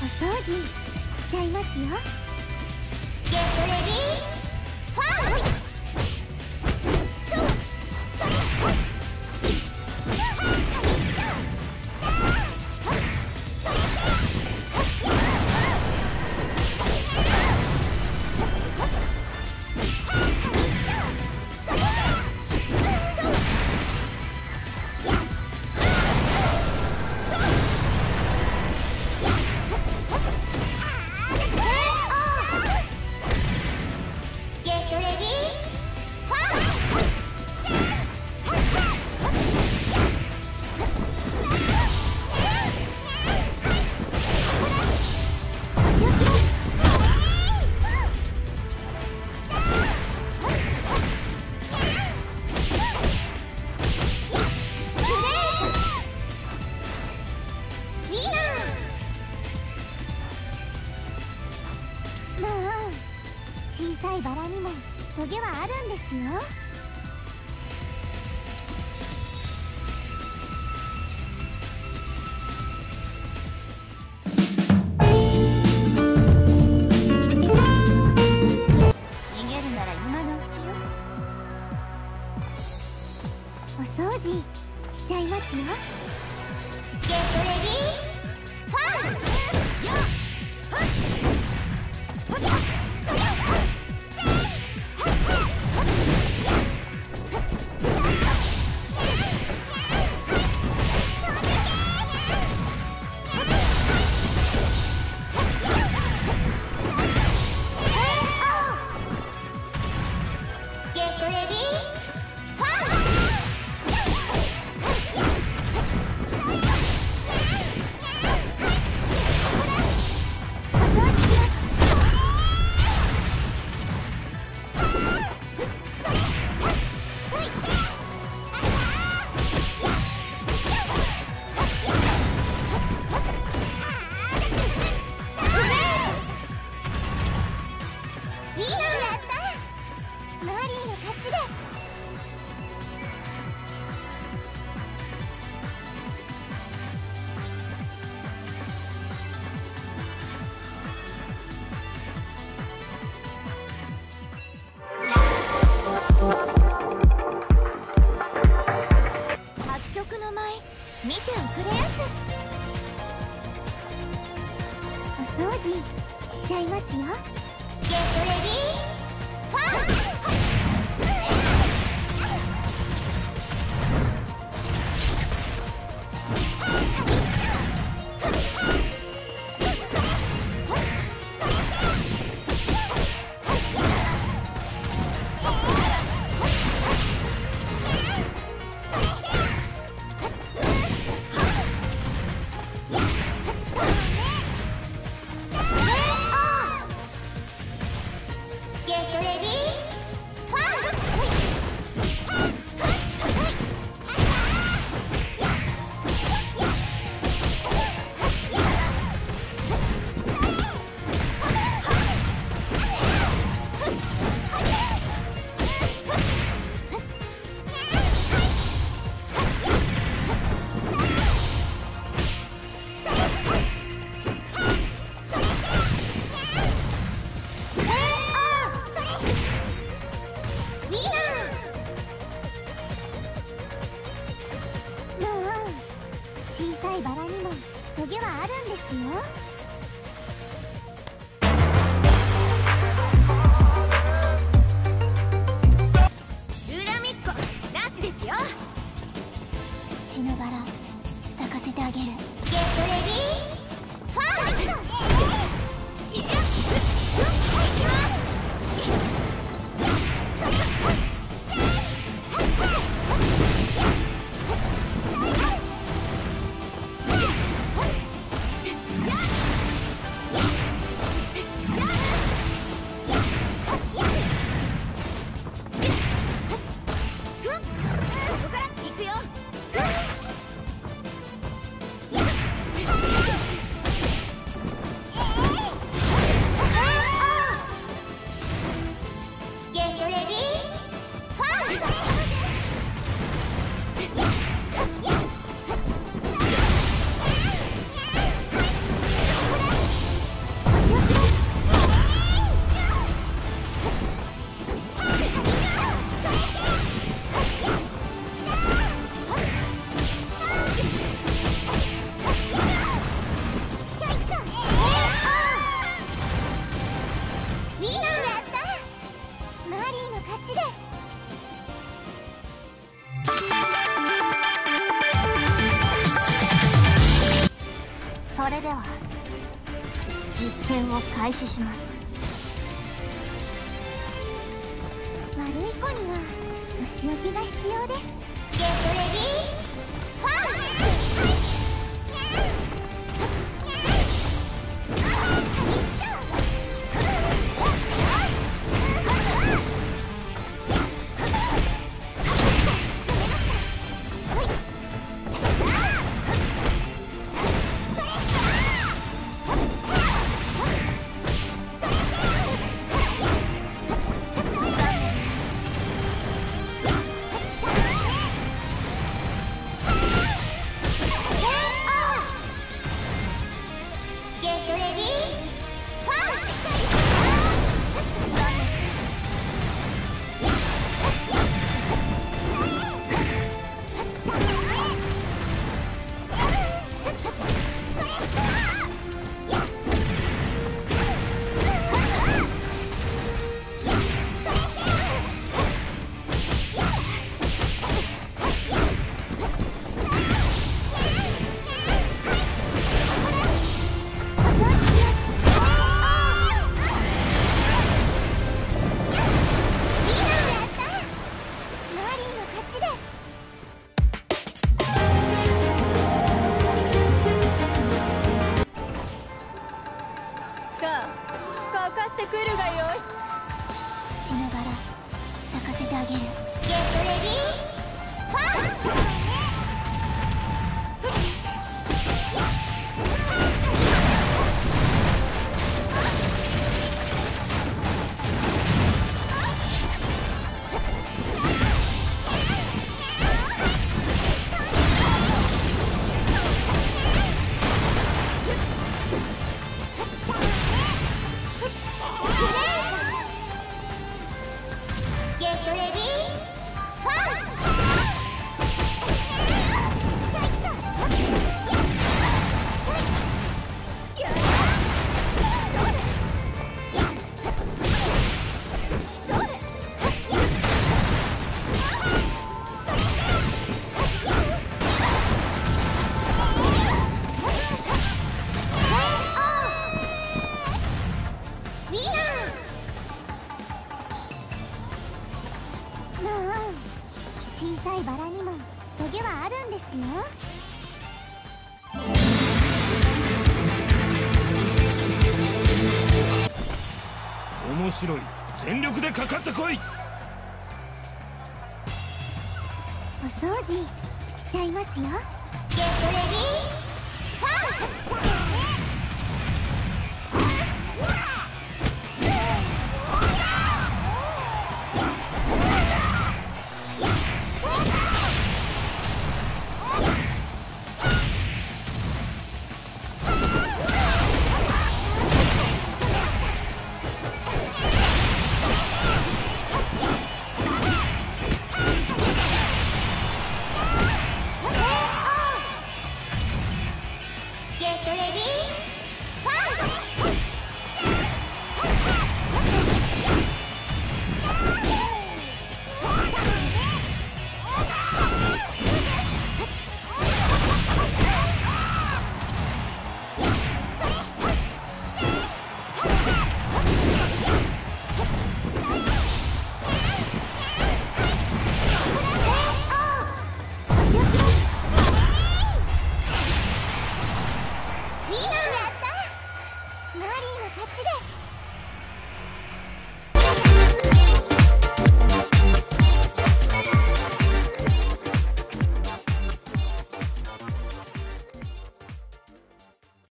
お掃除しちゃいますよ。ゲットレディーファイト。小さいバラにもトゲはあるんですよ。逃げるなら今のうちよ。お掃除しちゃいますよ。ゲットレディーファイト。見ておくれやす。お掃除しちゃいますよ。ゲットレディーファイト。ゲットレディーフ実験を開始します。悪い子にはお仕置きが必要です。ゲットレディーファイト。 かかってくるがよい。 血のバラ咲かせてあげる。ゲットレディーファイト。ゲットレディーファイト。小さいバラにもトゲはあるんですよ。 面白い。全力でかかってこい。 お掃除しちゃいますよ。ゲットレディーファイト。ゲットレディーファイト。マリーの勝ちです。